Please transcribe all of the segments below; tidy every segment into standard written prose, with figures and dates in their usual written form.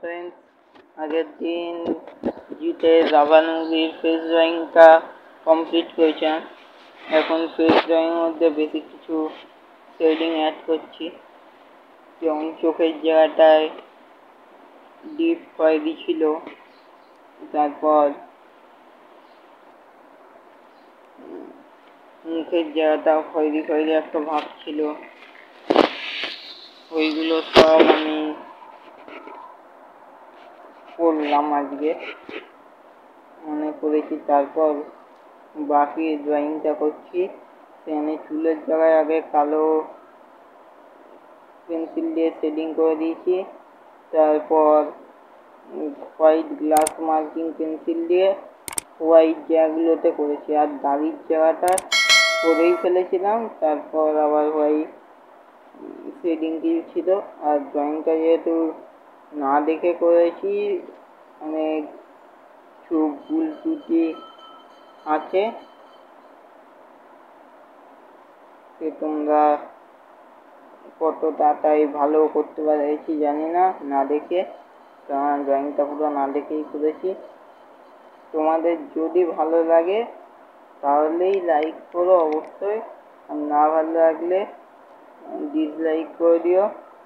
Friends, আগের দিন জিতে রাভান মুভির ফেস ড্রয়িংটা কমপ্লিট করেছিলাম। এখন ফেস ড্রয়িংয়ের মধ্যে বেশি কিছু শেডিং অ্যাড করছি, যেমন চোখের জায়গাটায় ডিপ খয়েরি ছিল, তারপর মুখের জায়গাটাও খয়েরি খয়েরি একটা ভাব ছিল, ওইগুলো সব আমি করলাম আজকে, মনে করেছি। তারপর বাকি ড্রয়িংটা করছি। সেখানে চুলের জায়গায় আগে কালো পেন্সিল দিয়ে শেডিং করে দিয়েছি, তারপর হোয়াইট গ্লাস মার্কিং পেন্সিল দিয়ে হোয়াইট জায়গাগুলোতে করেছি, আর দাড়ির জায়গাটা করেই ফেলেছিলাম। তারপর আবার হোয়াইট শেডিং কিছু ছিল। আর ড্রয়িংটা যেহেতু না দেখে করেছি, অনেক চোখ ভুল ত্রুটি আছে, সে তোমরা কতটা তাই ভালো করতে পেরেছি জানি না, না দেখে। কারণ ড্রয়িংটা পুরো না দেখেই করেছি। তোমাদের যদি ভালো লাগে তাহলেই লাইক করো অবশ্যই, আর না ভালো লাগলে ডিসলাইক করে দিও।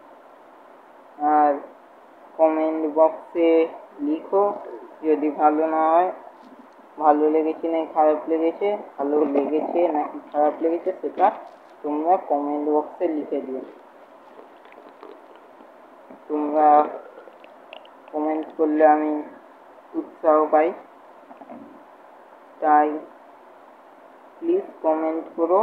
আর কমেন্ট বক্সে লিখো যদি ভালো না হয়, ভালো লেগেছে না খারাপ লেগেছে, ভালো লেগেছে নাকি খারাপ লেগেছে সেটা তোমরা কমেন্ট বক্সে লিখে দিও। তোমরা কমেন্ট করলে আমি উৎসাহ পাই, তাই প্লিজ কমেন্ট করো।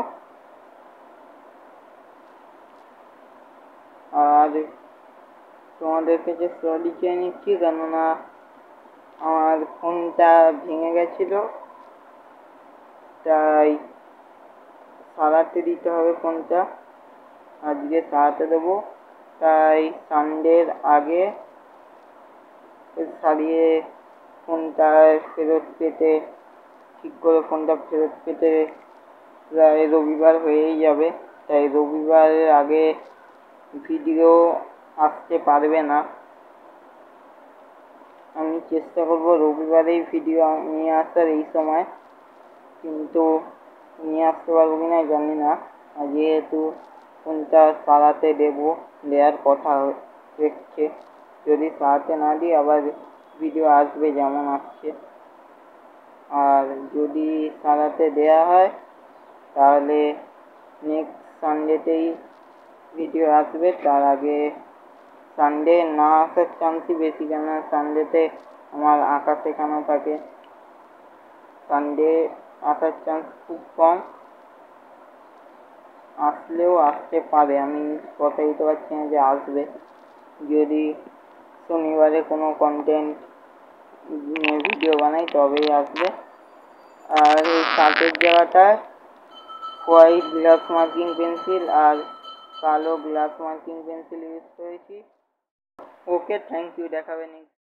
আর তোমাদের কাছে সরি চেয়ে নিচ্ছি, কেননা আমার ফোনটা ভেঙে গেছিল, তাই সারাতে দিতে হবে ফোনটা। আজকে সারাতে দেবো, তাই সানডের আগে সারিয়ে ফোনটা ফেরত পেতে, ঠিক করে ফোনটা ফেরত পেতে প্রায় রবিবার হয়েই যাবে। তাই রবিবারের আগে ভিডিও আসতে পারবে না। আমি চেষ্টা করব রবিবারেই ভিডিও নিয়ে আসার এই সময়, কিন্তু নিয়ে আসতে পারবো কিনা জানি না। যেহেতু ফোনটা সারাতে দেওয়ার কথা দেখছে, যদি সারাতে না দিই আবার ভিডিও আসবে যেমন আসছে। আর যদি সারাতে দেয়া হয় তাহলে নেক্সট সানডেতেই ভিডিও আসবে। তার আগে সানডে না আসার চান্সই বেশি, কেন সানডেতে আমার আঁকা শেখানো থাকে, সানডে আসার চান্স খুব কম। আসলেও আসতে পারে, আমি কথা দিতে পারছি না যে আসবে। যদি শনিবারে কোনো কন্টেন্ট ভিডিও বানাই তবেই আসবে। আর এই কাঁচের জায়গাটায় হোয়াইট গ্লাস মার্কিং পেন্সিল আর কালো গ্লাস মার্কিং পেন্সিল ইউজ করেছি। ওকে, থ্যাংক ইউ, দেখাবে নেক্সট।